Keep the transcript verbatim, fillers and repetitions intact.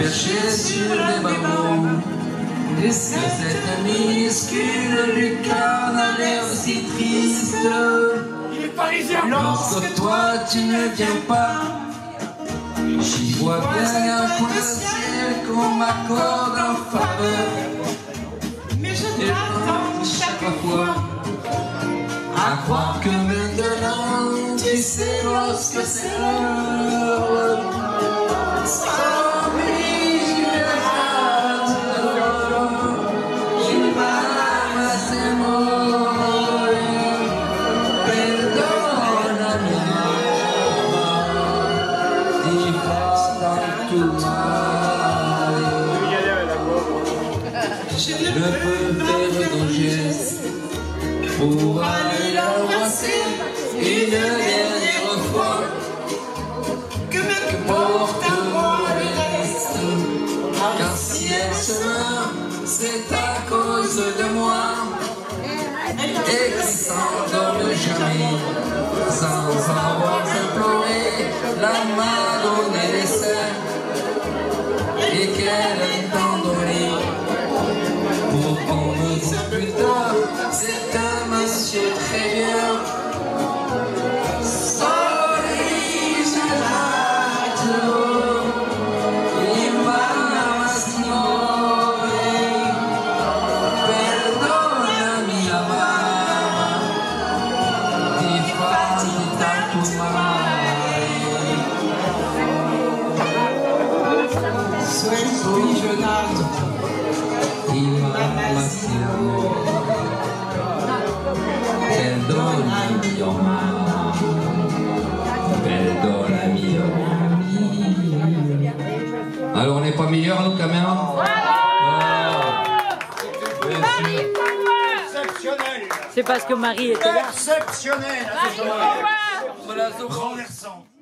caché sur les barreaux de cette minuscule lucarne a l'air si triste. Lorsque toi tu ne viens pas, j'y vois bien un coin de ciel qu'on m'accorde en faveur. Mais je t'attends chaque fois, à croire que maintenant tu sais lorsque c'est l'heure. Sans lui, je j'ai pas assez mort. Perdonami, di fatto mal. Je ne peux faire de geste pour aller l'embrasser une dernière fois. que m'importe à moi le reste, Car si elle se meurt, c'est à cause de moi. Et qui s'endorme jamais, sans avoir imploré la main donnée les seins, et qu'elle est endormie. Pour qu'on me dise plus tard, c'est un monsieur très bien. Sorry, gelato, il m'amassimo, perdonami mamma, ti fatti tanto male. sois Jonathan. Il m'amassimo, perdonami mamma, perdonami mamma. Alors on n'est pas meilleurs nous quand même? Exceptionnel. C'est parce que Marie était là. Exceptionnel. Voilà, Renversant.